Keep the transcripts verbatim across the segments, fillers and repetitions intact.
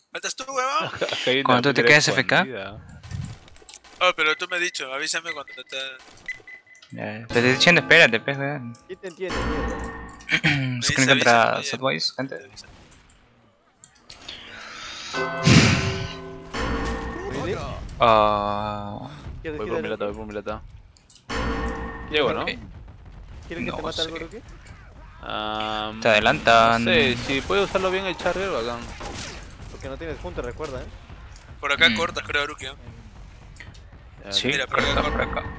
Faltas tú, huevón. Cuando tú te quedas F K. Oh, pero tú me has dicho, avísame cuando te... Ya, te estoy diciendo, espérate, pez, weón. ¿Quién te entiende? Screen contra Sadboys, gente. Ah. ¿Quieres Voy que por mi lata, voy por mi lata. Llego, ¿no? ¿Quieres que No te mate sé. algo, Ruki? Um, Te adelantan. No sé, si puedo usarlo bien el charger, bacán. Porque no tienes punto, recuerda, eh. Por acá Mm. cortas, creo, Ruki. ¿eh? Ya, Sí, Mira, por corta acá, por acá.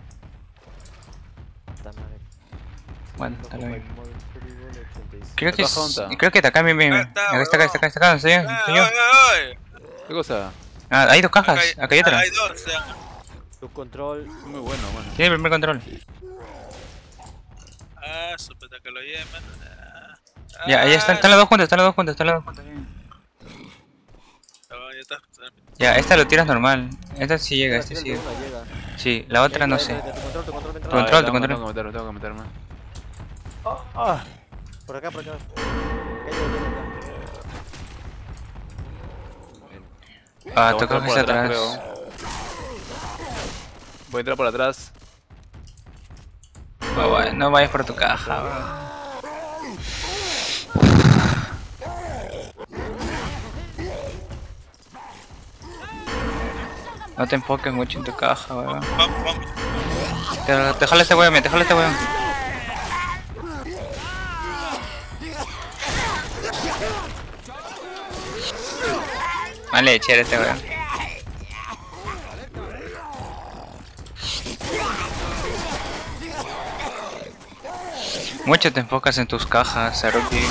Puta madre. Bueno, No está como bien. el Model Survival ochenta y cinco. Creo que, ¿Baja es, dónde está? creo que está acá, bien, bien. Ah, Acá está, está, acá está, acá está, acá, señor, Ah, señor. oye, oye. ¿Qué cosa? Ah, hay dos cajas, Acá hay, acá hay otra. ah, hay dos, o sea. Tu control. Muy bueno, mano. Tiene el primer control. Ah, súper que lo lleven. Ah, Ya, ahí están, están las dos juntas, están las dos juntas, están las dos juntas. bien. Ah, ya está. Ya, esta lo tiras normal. Esta sí llega, este sí llega. Una llega. Sí, la otra no sé. Tu control, tu control, entra. Tu control, tu tengo, control. Tengo que meterme, tengo que meterme. Ah, por acá, por acá. Acá hay otro, acá. Ah, Voy a tu entrar caja por está atrás. creo. Voy a entrar por atrás. No, vayas- no vayas por tu caja, bro. No te enfoques mucho en tu caja, weón. Vamos, vamos. Te, te jala este weón, te jala este weón. Vale, chévere este weón. Mucho te enfocas en tus cajas, Saruki.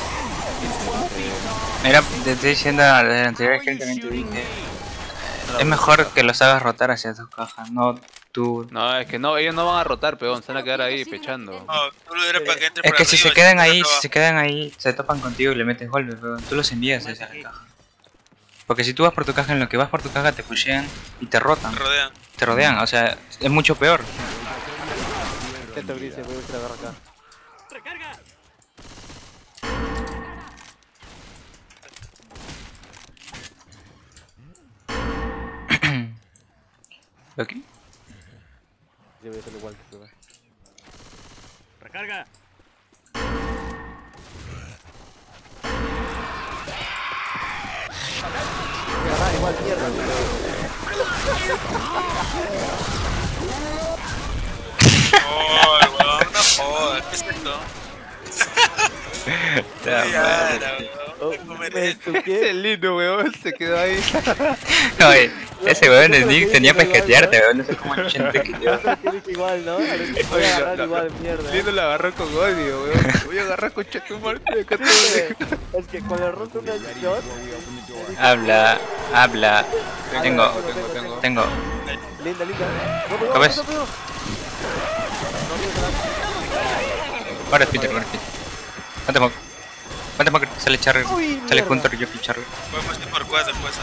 Mira, te estoy diciendo a la anterior gente también te dije. Es mejor que los hagas rotar hacia tus cajas, no tú. No, es que no, ellos no van a rotar, peón, se van a quedar ahí pechando. No, tú lo dirás para que entre Es por que si arriba, se quedan entre ahí, por si abajo. se quedan ahí, se topan contigo y le metes golpes, pero tú los envías hacia la caja. Porque si tú vas por tu caja, en lo que vas por tu caja te pushean y te rotan, Te rodean. te rodean, o sea, es mucho peor. Intento gris, voy a ver si la agarro acá. Aquí. Sí, voy a hacerlo igual que tú. Recarga. Ah, igual mierda. Oh, weón, no jodas, ¿qué es esto? Ya, Ya, madre. la weón, Oh, ¿qué comer me esto? estuqué. lindo, weón, se quedó ahí. Oye, ese weón de Yo creo Nick que tenía dije para igual, esquetearte, ¿no? weón, no sé cómo el chente que Yo creo que dije igual, ¿no? A ver, voy a agarrar igual, mierda. Lindo la agarró con odio, weón. Voy a agarrar con Chetumar de acá todo. Sí, es que cuando roto una shot, Habla, habla. Tengo, tengo, tengo. tengo. linda, linda. No, no, no, ¿Cómo es? no, no, no. Ahora es Peter, ahora es Peter. Mate Mok. Mate Mok, sale Charger, Uy, sale mierda. Hunter, yo Charger. Podemos ir por cuatro después. ¿eh?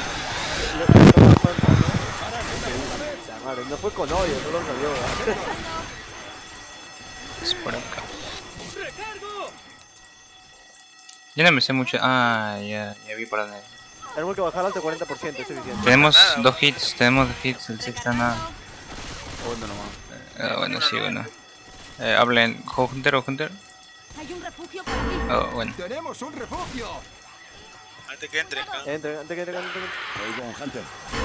Puta madre, no fue con odio, no lo salió, ¿verdad? Es por acá. Yo no me sé mucho. Ah, ya, ya vi por dónde. Tenemos que bajar alto cuarenta por ciento, es suficiente. Tenemos Nada, dos hits, tenemos dos hits, el sexta nada. Bueno, nomás. Ah, bueno, sí, bueno. Eh, hablen, Hunter o Hunter. Hay un refugio para ti. Oh, bueno. ¡Tenemos un refugio! Antes que entre. ¿no? Entra, antes que entre, antes que entre. Oigo un Hunter.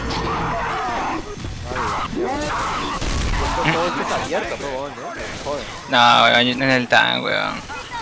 Todo esto es abierto, pero bueno, ¿no? Joder. No, weón, en el tank, weón.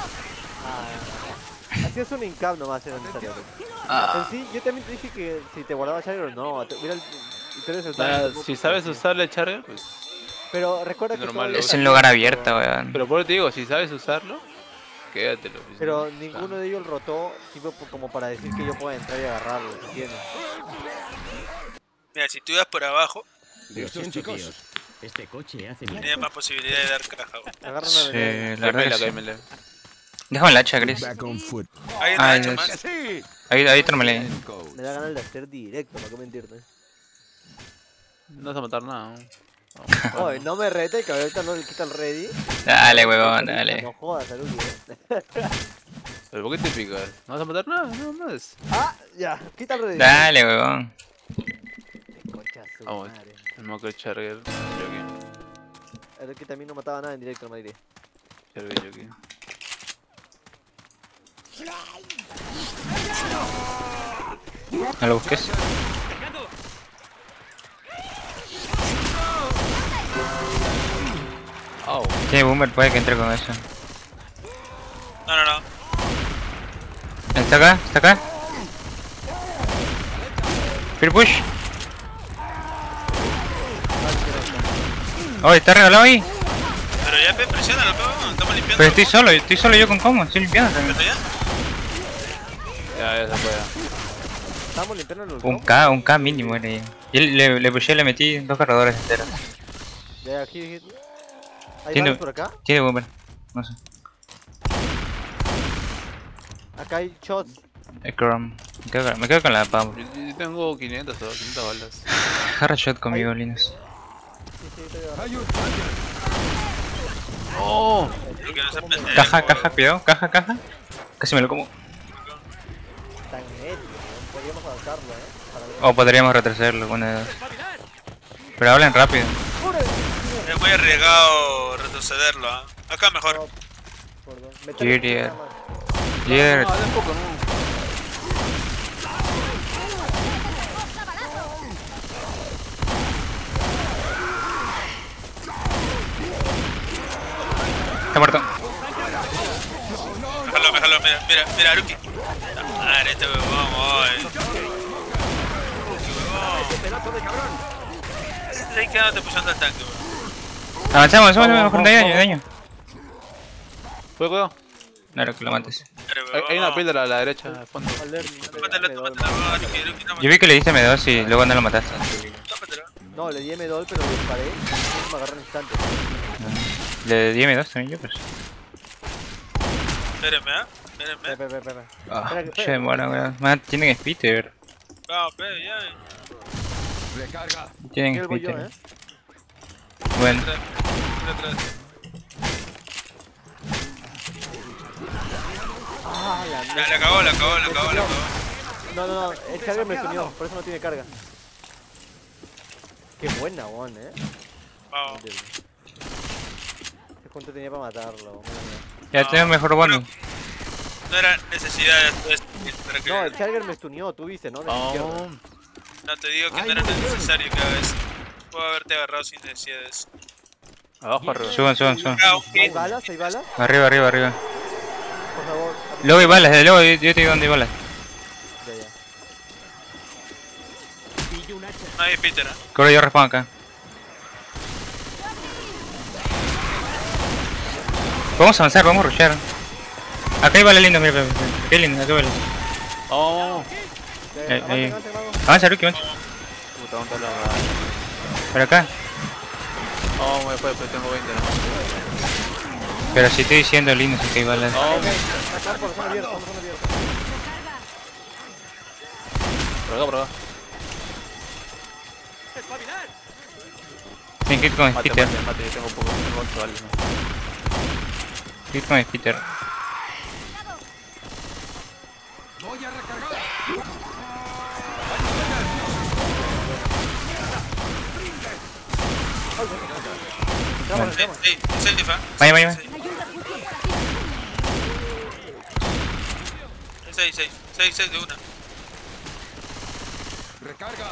Así es un incap nomás era necesario. Ah, En sí, yo también te dije que si te guardaba Charger o no. te- Mira, el, y tú eres el Nada, tanque, si sabes usarle el charger, pues. Pero recuerda que Normal, todo es en lugar abierto, weón. Pero por eso te digo, si sabes usarlo, quédatelo. pues, Pero ¿no? ninguno de ellos rotó tipo po- como para decir que yo pueda entrar y agarrarlo, ¿entiendes? Mira, si tú ibas por abajo, Lo siento, tíos. Este coche hace bien. tienes más posibilidad de dar caja. weón. Agarra Sí, una veneno. la verdad Cáimela, que sí. cáimela. Déjame el hacha, Chris. Back on foot. Hay una Ay, hacha Dios. más. Sí. Ahí, ahí otro melee. Me da ganas de hacer directo, para qué mentirte. No vas a matar nada. ¿no? Oye, no me rete, que ahorita no le quita el ready. Dale, huevón, dale. No jodas, salud. ¿Pero por qué te picas? ¿No vas a matar nada? Nada más. Ah, ya, quítalo de. Dale, weón. Concha su Vamos. madre. El moco Charger. Yoki. Era que también no mataba nada en directo, Mayri. Charger Yoki. No lo busques. Oh. Tiene boomer, puede que entre con eso. No, no, no. ¿Está acá? ¿Está acá? Fear push. Oh, está regalado ahí. Pero ya, pe, presiona, lo pego. Estamos limpiando. Pero estoy solo, estoy solo yo con Como, estoy limpiando también. ¿Pero ya? Ya, ya se puede. Estamos limpiando los. Un K, un K mínimo era ahí. Y le, le pushé, le metí dos cargadores enteros. Ya, aquí, aquí. ¿Hay Tiene- balas por acá? Tiene boomer, no sé. Acá hay shots. El Chrome. Me quedo con, me quedo con la Pam. Yo, yo tengo quinientas o quinientas balas. Agarra shot conmigo, Linus. Sí, sí, estoy agarrando. Hay un ¡Oh! Lo que no se pendejo. Caja, caja, cuidado, caja, caja. Casi me lo como. Está en medio, ¿no? Podríamos avanzarlo, eh. Para ver. O podríamos retrocederlo, una de dos. Pero hablen rápido. Es muy arriesgado retrocederlo, ¿ah? Acá mejor. Por dos. Métele Gideon. nada más. Líder. No, de poco, no. Está muerto. Déjalo, déjalo, mira, mira, mira, Aruki. Madre, este huevón, boy. Ahí quédate pushando al tanque, weón. Avanzamos, avanzamos, mejor de daño, de daño. ¿Puedo, cuidado? Claro que lo mates. Pero, Hay, huevón. hay una piedra a la derecha, al fondo. Alert, Mátala, M dos, mátala, weón, Aruki, Aruki, no, Yo vi que le diste M dos y luego no lo mataste. mátatela. No, le di M dos, pero le disparé y me agarró en instante. Le di M dos también yo, pues. Espérenme, ¿ah? Espérenme. Espera, espera, espera. Ah, Espera que- che, espera. bueno, weón. Man, tienen spitter. Vamos, pe, ya. recarga. Tienen Aquí voy yo, spitter. eh. Bueno, Atrás, atrás. Ah, la Ya, mierda. la cagó, la cagó, la cagó, la cagó. No, no, no, el charger me stuneó, por eso no tiene carga. Qué buena, one, eh. Vamos. Este junto tenía para matarlo. madre mía. ya tenemos mejor bonus. No era necesidad de todo esto para que... No, el charger me stuneó, tú viste, ¿no? De la izquierda. Oh. No, te digo que Ay, no era muy bien. necesario que hagas eso. Puedo haberte agarrado sin necesidad de eso. Abajo, arriba. Suban, suban, suban. Ah, un ¿Hay hit. balas? ¿Hay balas? Arriba, arriba, arriba. Por favor. Luego hay balas, desde luego yo, yo te digo dónde hay balas. Ya, ya. No hay Peter, ¿eh? Creo yo respawn acá. Vamos a avanzar, vamos a rushear. Acá hay balas lindas, mira, mira, mira. Qué lindo, acá hay balas. Oh. Ya, Eh, ya. eh. Avance, avance, mago. Avanza, Ruki, avanza. Puta, ¿dónde está la...? Por acá. Oh, me fue, pues tengo veinte, ¿no? Pero si estoy diciendo lindo, si que hay balas. Oh, Acá por zona abierta, por zona abierta. por acá, por acá. Tienen que ir con Mate, spitter. mate, mate, tengo poco, tengo once balas, ¿no? Ir con spitter. Voy a recargar. Entramos, Sí, entramos. sí, safe, ¿ah? Vaya, vaya, vaya. Hay un refugio por aquí. Safe, safe, safe, safe de una. Recarga.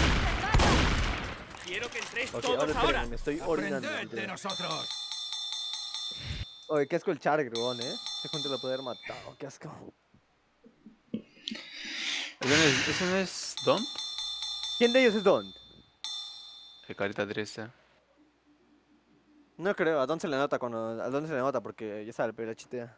Ok, ahora esperen, me estoy orinando. Aprended de literal. nosotros. Oye, qué asco el charger, weón, eh. Ese junto lo puede haber matado, qué asco. ¿Ese no es, ese no es Don? ¿Quién de ellos es Don? Qué carita triste. No creo, a Don se le nota cuando. A Don se le nota porque ya sabe, pero chitea.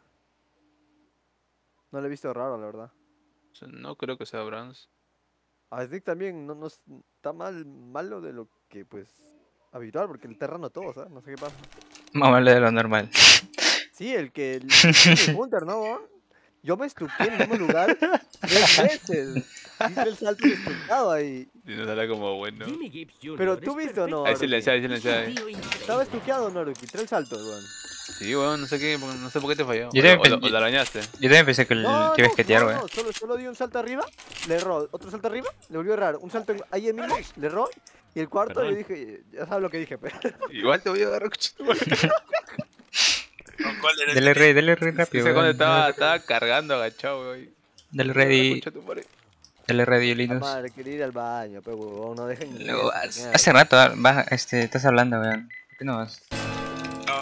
No lo he visto raro, la verdad. O sea, no creo que sea Bronze. A Snick también no, no es- está mal, malo de lo que, pues, habitual, porque el terrano todo, ¿sabes? No sé qué pasa. Vamos a hablar de lo normal. Sí, el que. El, el Hunter, ¿no, weón? Yo me estuqué en el mismo lugar tres veces. Hice el salto estucado ahí. Y nos sale como bueno. Pero tú viste o no. Ahí Haruki? silencia, ahí silencia. Estaba estuqueado, ¿no, Haruki? Tres saltos, weón. Sí, weón, no sé qué, no sé por qué te falló. Yo O, también o, pensé- o la arañaste. Yo también pensé que el No, te iba a no, esquetear, no, weón. no, solo, solo di un salto arriba, le erró, otro salto arriba, le volvió a errar, un salto en- ahí mismo, le erró, y el cuarto Perdón. le dije, ya sabes lo que dije, pero... Igual te voy a agarrar coche tu madre. ¿Con cuál era Dale el rey, dale rey Sí, rápido, sé cuando weón. estaba, Dale, estaba cargando agachado, weón. dale Te voy a agarrar, ready, concha tu madre. dale ready, La Linus. madre, quería ir al baño, pero huevón, no dejen... Luego eso, vas. mierda. Hace rato ah, vas, este, estás hablando, weón. ¿Por qué no vas? No.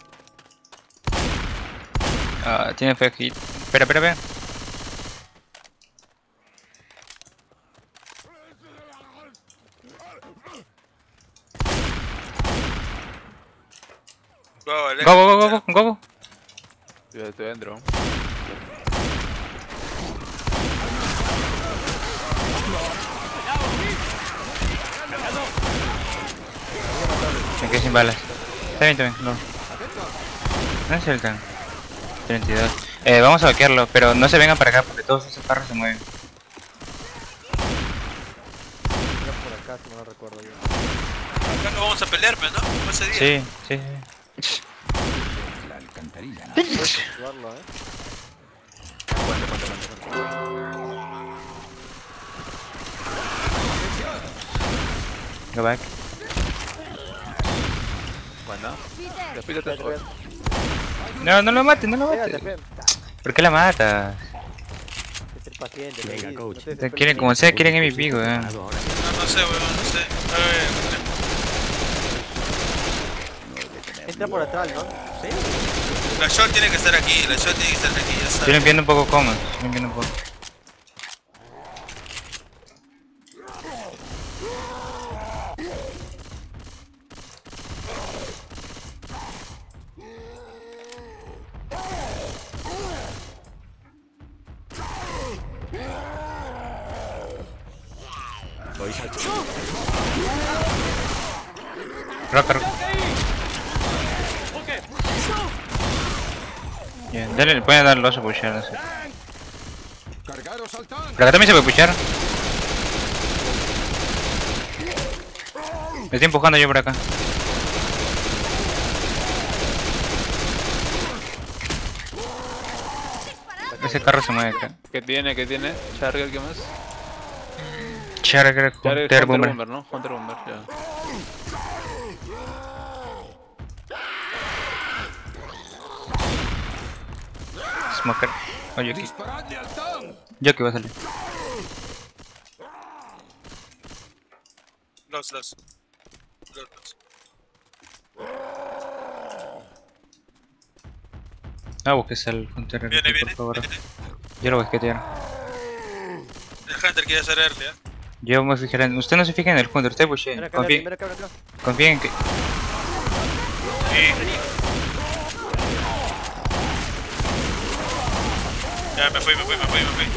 Ah, tiene feo hit. Espera, espera, espera. Go, Alex. Go, go, go, go, go, go. Yo estoy dentro. Me quedé sin balas. Está bien, está bien, no. No es el tan. treinta y dos. Eh, vamos a vaquearlo, pero no se vengan para acá porque todos esos carros se mueven. Era por acá, si no lo recuerdo yo. Acá no vamos a pelear, pero no, como ese día. Sí, sí, sí. La alcantarilla. Puedes jugarlo, eh. Go back. Bueno, Peter, despídete. Espérate, espérate. No, no lo mates, no lo Pégate, mates. pégate. ¿Por qué la matas? Hay que ser paciente, Venga, Luis, no coach. te Te desesperes. quieren, como sea, quieren M V P, weón. Ahora mismo. No, no sé, weón, no sé. A ver, Entra por atrás, ¿no? la shot tiene que estar aquí, la shot tiene que estar aquí, ya Estoy sabes. limpiando un poco cómodo, estoy limpiando un poco. Sois al Roca, roca. Bien, dale, pueden dar los a pushear, no sé. Cargaros al tanque. Pero acá también se puede pushear. Me estoy empujando yo por acá. Ese carro se mueve acá. ¿Qué tiene? ¿Qué tiene? Charger, ¿qué más? Charger, Charger, Hunter, Hunter Boomer. Bomber, ¿no? Hunter Bomber, ya. Smoker. Oye, aquí. Disparadle al tanque. Yo que va a salir. Los, los. Los, los. Ah, busques al Hunter, Viene, viene, por favor. viene. Yo lo voy a esquetear. El Hunter quiere hacer early, ¿eh? Yo me fijaré en... Usted no se fija en el Hunter, usted Ven pushee. acá, Confíen, ven acá, ven acá. confíen en que... Sí. Ya, me fui, me fui, me fui, me fui.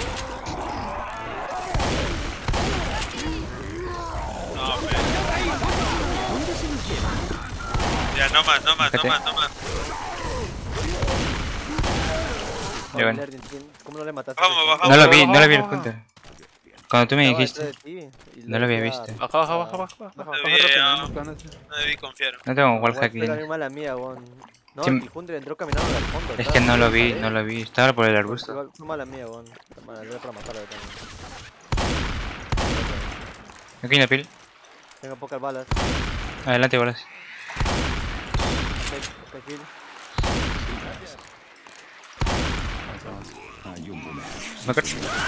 No, pe. Ya, no más, no más, no Fíjate. más, no más. Ya, bueno. ¿Cómo no le mataste? Vamos, bajamos. No lo vi, no lo vi el baja, Hunter. Cuando tú me Estaba dijiste, detrás de ti y no lo había decía- visto. Baja, baja, baja, baja, baja. Baja, Está baja rápido, bien. no nos ganas. No debí confiar. No tengo Igual wall fue hacking. también mala mía, weón. No, Sí, el Hunter entró caminando al fondo. Es estaba que no lo en la vi, pared. no lo vi. Estaba por el arbusto. Igual fue mala mía, weón. Está mala, era para matarla también. Aquí en la pil. Tengo pocas balas. Adelante, bolas. Ok, ok, kill. Hay un boomer. Smoker.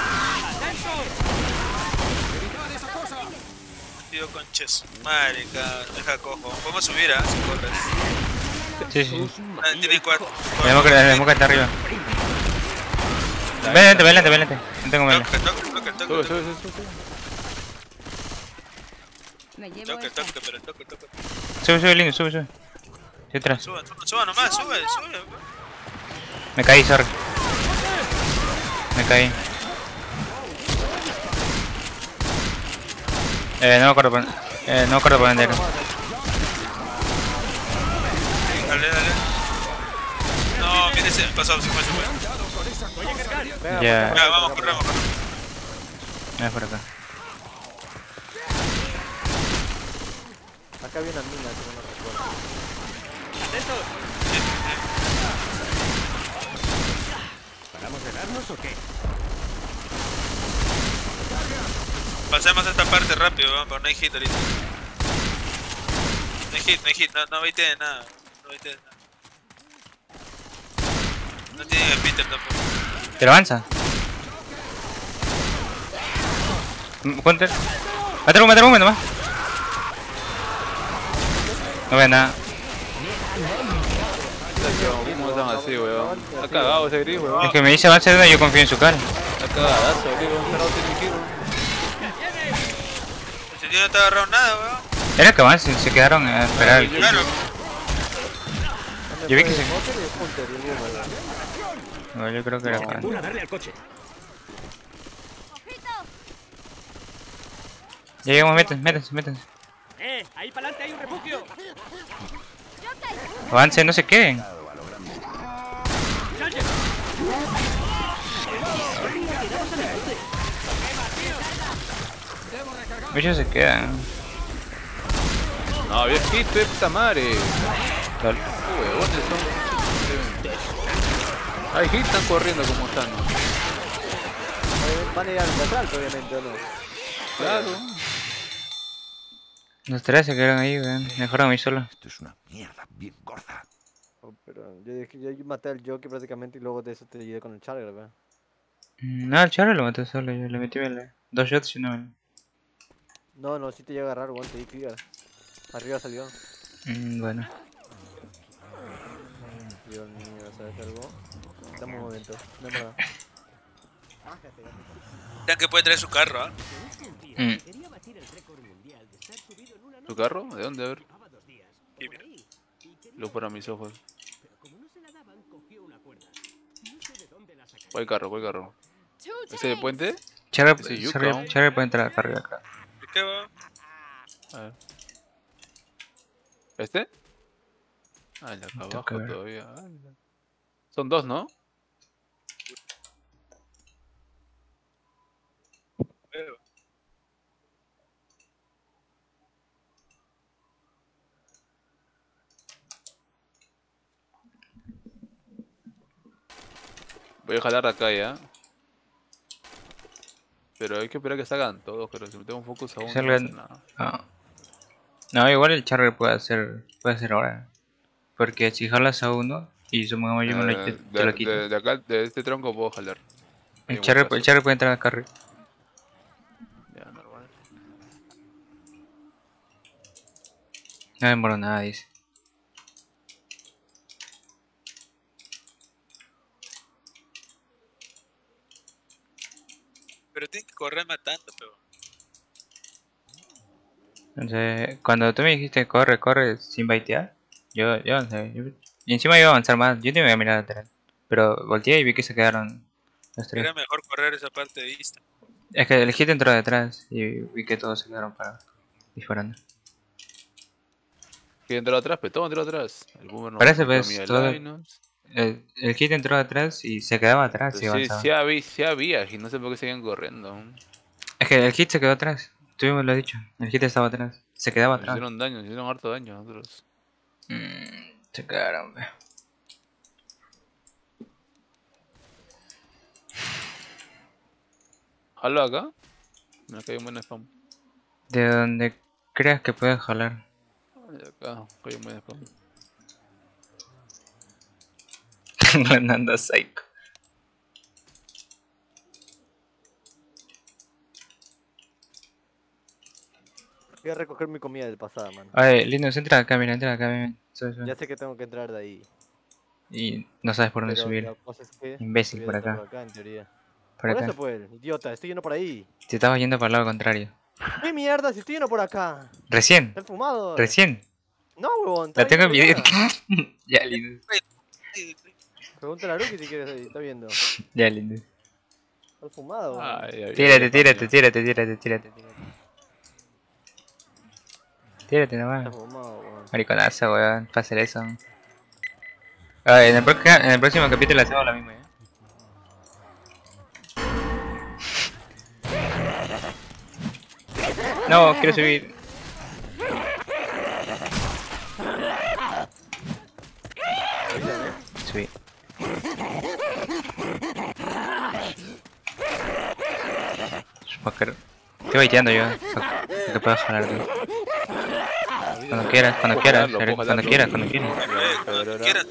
Tío conches. Madre, cabrón, deja cojo. Podemos subir, ¿ah? Si corres. Sí, sí, sí. Ah, tiene cuatro. El Smoker, el Smoker está arriba. Vente, vente, vente. No tengo mela. Toque, toque, toque, toque, Sube, toque, sube, sube, sube. me llevo toque, esta. toque, pero toque, toque. Sube, sube, lindo, sube, sube. Estoy atrás. Suban, suban, suban nomás, sube, sube. Me caí, sorry. Me caí. Eh, no me acuerdo por... Eh, no me acuerdo por dónde era. Dale, dale. No, mire ese. Pasó, se fue, se fue. Venga, Ya. por Ya, acá, vamos, por acá, corremos, corremos. Ah, por acá. Acá había una mina, que no me recuerdo. ¿Paramos de darnos o qué? Pasemos esta parte rápido, weón, pero no hay hit ahorita. No hay hit, no hay hit, no, no baité nada. No baité nada. No tiene el Peter tampoco. Pero avanza. Counter. Mátalo, mátalo un momento más. No ve nada. ¿Cómo están así, weón? Está cagado ese gris, weón. Es que me dice avance de una y yo confío en su cara. Está cagadazo, tío. Cerrado tiene que ir, weón. Ese tío no te ha agarrado nada, weón. Era que avancen, se quedaron a esperar. Claro. Yo vi que se... Hunter y Hunter y el Boomer. No, yo creo que era que... Una, darle al coche. Ya llegamos, métanse, métanse, métanse. ¡Eh! ¡Ahí para adelante hay un refugio! Avance, no se queden. ¡Charger! Muchos se quedan. No, bien hit, pe, puta madre. Lol. Qué huevones son. Hay hit, están corriendo como están. ¿No? Eh, Van a ir al asalto, obviamente, ¿o no? Claro. Los tres se quedaron ahí, weón. Mejor a mí solo. Esto es una mierda bien gorda. Oh, pero yo, dije- yo maté al Jockey prácticamente y luego de eso te ayudé con el Charger, weón. No, el Charo lo maté solo, yo le metí vele. Dos shots y no. No, no, sí te llega a agarrar, weón, te di clear. Arriba salió. Mm, bueno. Dios mío, ¿sabes algo? Dame un momento, no es verdad. Ya que puede traer su carro, ¿ah? Mm. ¿Tu carro? ¿De dónde? A ver. Y mira. Luz para mis ojos. ¿Cuál carro? ¿Cuál carro? ¿Ese de puente? Charo, Ese yuca, Charo, ¿no? Charo puede entrar acá arriba, acá. ¿De qué va? A ver. ¿Este? Ah, el de acá Toca abajo ver. todavía. Ah, la- Son dos, ¿no? Voy a jalar acá ya. Pero hay que esperar que salgan todos, pero si metemos focus aún no Salgan- pasa nada. Ah. No, igual el Charger puede hacer, puede hacer ahora. Porque si jalas a uno y supongamos yo me lo, Eh, te, te lo de, quito. de, de acá, de este tronco puedo jalar. Hay El un Charger, caso. el Charger puede entrar acá arriba. Ya, normal. No demoró nada, dice. Pero tiene que correr matando, pero. Entonces, cuando tú me dijiste corre, corre sin baitear, yo, yo, no sé, yo- y encima iba a avanzar más, yo te iba a mirar atrás. Pero volteé y vi que se quedaron los tres. Era mejor correr esa parte de vista. Es que el hit entró detrás y vi que todos se quedaron parados, disparando. ¿Quién entró atrás? Pero todo entró atrás. El boomer no Parece, metió pues, mi todo- Linus. El, el hit entró atrás y se quedaba atrás y Pero sí, avanzaba. sí había, sí había, y no sé por qué seguían corriendo. Es que el hit se quedó atrás, tú mismo lo has dicho, el hit estaba atrás, se quedaba Nos atrás. hicieron daño, nos hicieron harto daño a nosotros. Mm, se quedaron, ve. ¿Jalo acá? Me cae un buen spam. De donde creas que puedes jalar. Ay, acá, cae un buen spam. Ganando Psycho. Voy a recoger mi comida del pasado, mano. Oye, Linus, entra acá, mira, entra acá, mira. Sube, sube. Ya sé que tengo que entrar de ahí. Y no sabes por dónde Pero subir. la cosa es que Imbécil, debería por estar acá. por acá, en teoría. Por Por acá. eso pues, idiota, estoy yendo por ahí. Te estabas yendo para el lado contrario. ¿Qué mierda? Si estoy yendo por acá. Recién, Está fumado. recién. No, huevón. La está tengo en yendo video. por allá. Ya, Linus. Pregúntale a Ruki si quieres ahí, está viendo. Ya, Linus. Está fumado. huevón. Ay, ay, Tírate, ay, tírate, ay. tírate, tírate, tírate, tírate. Tírate Está nomás. fumado, huevón. Mariconazo, weón. Para hacer eso. A ver, en el, próximo, en el próximo capítulo hacemos lo mismo, ¿eh? No, quiero subir. Walker. Estoy baiteando yo. Para que puedas jalar tú. Cuando quieras, cuando Puedo quieras, jalarlo, Jared, puedo cuando jalarlo. quieras, cuando quieras. Cuando quieras.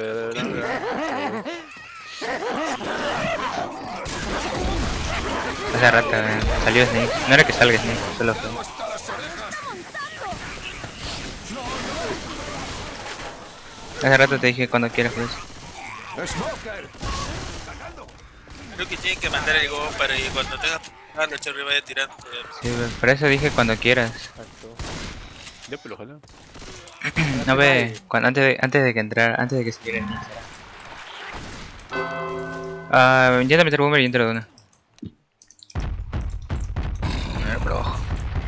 Hace rato eh, salió Snake. No era que salga Snake, solo fue. Hace rato te dije cuando quieras, pues. Creo que tienen que mandar el go para que cuando tengas ah, el Cherry vaya tirando. Sí, pues, por eso dije cuando quieras. Exacto. Ya, pero ojalá. No ve, cuando, antes, de, antes de que entrar, antes de que se tire el ninja. Ah, intenta meter boomer y entro de una. A ver, por abajo.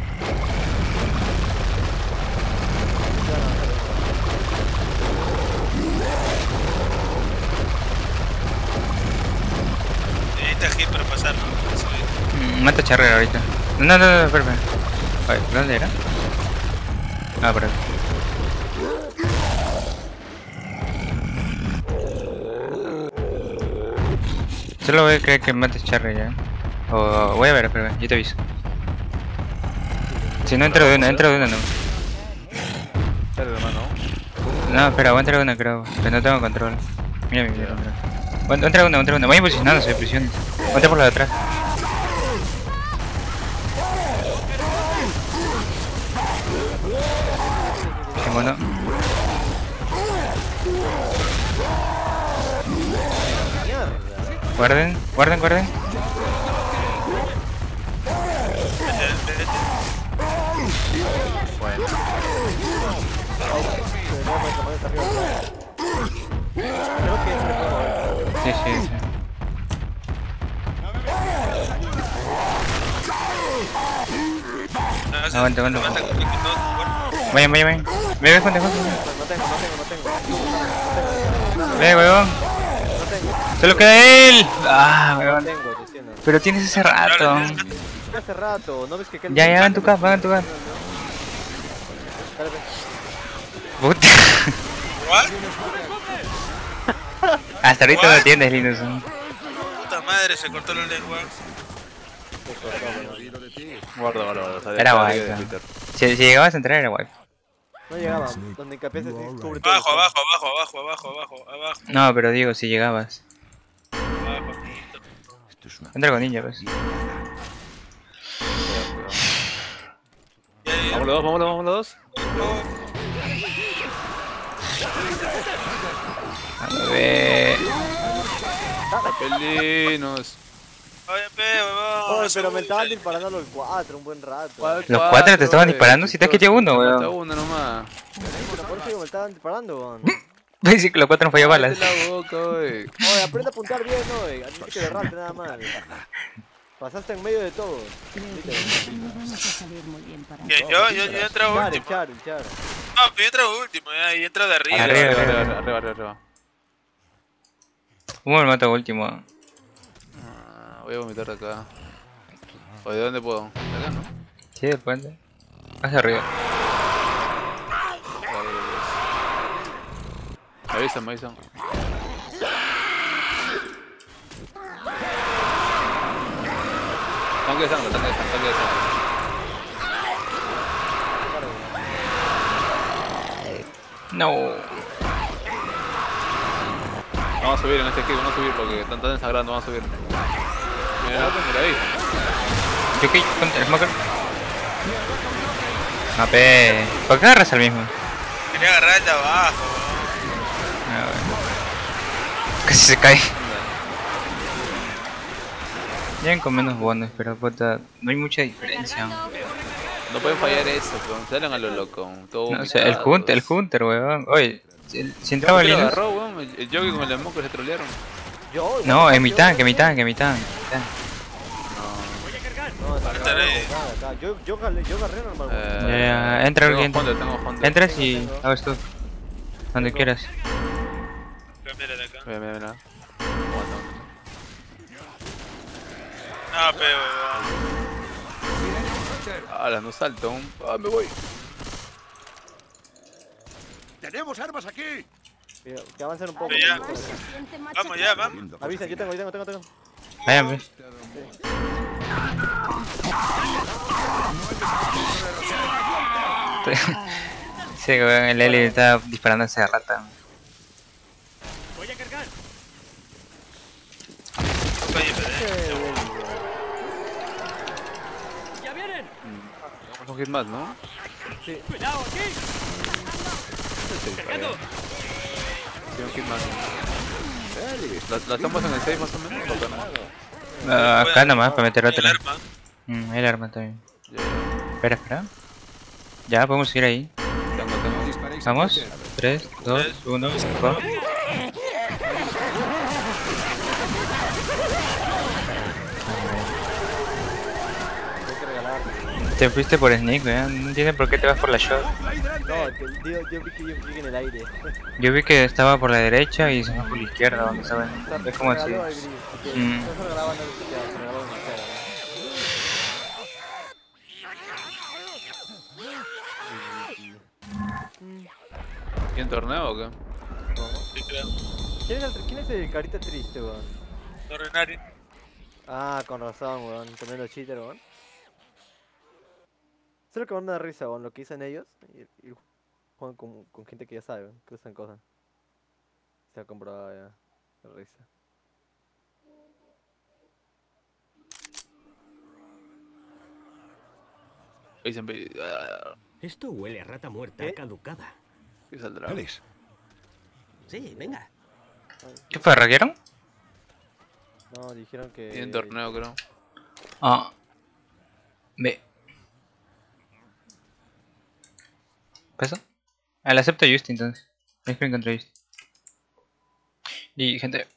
Necesita hit para pasar. Mm, Mata a Charrer ahorita. No, no, no, espera, espera. A ver, ¿dónde era? Ah, por aquí. Solo voy a creer que mates Charrer ya. O voy a ver, espera, yo te aviso. Si no entro de una, entro de una no. Dale, hermano. No, espera, voy a entrar de una creo, pero no tengo control. Mira mi control. Voy a entrar de una, voy a entrar de una. Voy posicionándose, prisión. Voy a entrar por la de atrás. Qué bueno. Guarden, guarden, guarden. Bueno. Sí, sí, sí. Aguanta, aguanta. Vayan, vayan, vayan. Ve, ve, ponte, ponte. No tengo, no tengo, no tengo. Ve, huevón. No tengo. Solo queda él. Ah, No huevón. tengo, diciendo. Pero tienes ese rato. Hace rato, ¿no ves que aquel... Ya, ya, hagan tu cap, hagan tu cap. Espérate. Puta. ¿What? Hasta ahorita What? lo entiendes, Linus. Puta madre, se cortó la lengua. Guarda, guarda, guarda. Sale, Era sale guay, de ¿no? Twitter. Si, si llegabas a entrar era guay. No llegaba, donde Capias se descubre todo. Abajo, abajo, abajo, abajo, abajo, abajo, abajo, No, pero digo, si llegabas. abajo. Esto es una Entra con ninja, pues. Ya, ya, Vamos los dos, vamos los dos, vamos los dos. A ver. Pelinos. Oye, pe, huevón. Oye, pero me estaban disparando a los cuatro un buen rato. Los cuatro te estaban disparando, si te has quitado uno, weón. Está uno nomás. Por eso digo, me estaban disparando, weón. Dice que los cuatro no falló balas. Cállate la boca, wey. Oye, aprende a apuntar bien, ¿no? Oye, no que derrate nada más. Pasaste en medio de todo. No vamos a salir muy bien para ¿Quién? Yo, yo, yo he entrado Char, último. Char, Char. No, pero yo he entrado último, ya, y he entrado de arriba. Arriba, Arriba, arriba. arriba, arriba, arriba, arriba. Hubo el mato último. Ah, voy a vomitar de acá. ¿O de dónde puedo? De acá, ¿no? Sí, del puente. Hacia arriba. Vale, me avisan, me avisan. Tanque de sangre, tanque de sangre, tanque de sangre. No. Vamos a subir en este equipo, vamos a subir porque están tan desangrando, vamos a subir. Mira, mira ahí. ¿Qué, qué? ¿Contra el smoker? A P. ¿Por qué agarras al mismo? Quería agarrar el de abajo. Ah, bueno. Casi se cae. Llegan con menos bonos, pero puta, no hay mucha diferencia. No pueden fallar eso, pero salen a lo loco. Todo No, o sea, el Hunter, el Hunter, weón. Oye, si, si entraba ¿Qué lo Linus. agarró, weón? El el Yogi con el Smoker se trolearon. Yo, No, yo- en mi yo- tanque, en mi tanque, en mi tanque. en mi tanque. No, está Estaré. acá, acá. Yo, yo, jalé- yo agarré normal. Eh, Ya, ya, entra tengo alguien. Hunter, tengo Hunter. Entras y hagas tú. Donde quieras. Mira de acá. Mira, mira, mira. No, pe, huevón. Ahora no salto. Ah, me voy. ¡Tenemos armas aquí! Mira, que avancen un poco. Ya. por favor. Vamos ya, vamos. Avisa, yo tengo, yo tengo, tengo, tengo. Vayan, pues. Sí, weón, el Eli está disparando hace rata. Voy a cargar. ¡Ya vienen! Vamos a un hit más, ¿no? ¡Cuidado aquí! ¡Cargando! Sí, un hit más. ¿La, la estamos en el seis más o menos? ¿O acá no? Ah, acá nomás para meter El otra. arma. Mm, el arma también. Ya. Espera, espera. Ya, podemos ir ahí. Tengo, tengo. Vamos. tres, dos, uno, go. Te fuiste por Sneak, weón. No entiendo por qué te vas por la shot. No, que yo, yo vi que yo vi en el aire. Yo vi que estaba por la derecha y se fue por la izquierda, donde estaba. Es como así. Regaló el gris, porque Mm. no se regalaba, no lo escuchaba, se regalaba una esfera, ¿Quién torneo o qué? ¿no? Sí, creo. ¿Quién es el, quién es el carita triste, weón? No, Renari. Ah, con razón, weón. Tremendo cheater, weón. Eso es lo que me da risa, weón, lo que dicen ellos. Y, y juegan con, con gente que ya sabe, weón, que usan cosas. Se ha comprobado ya. Qué risa. Dicen, ah, Esto huele a rata muerta ¿Qué? caducada. ¿qué saldrá? Alex, Sí, venga. ¿Qué fue? ¿Raquearon? No, dijeron que. Tienen torneo, creo. Ah. Ve. ¿Peso? Ah, le acepto a Justin entonces. Es que encontré a Justin. Y gente.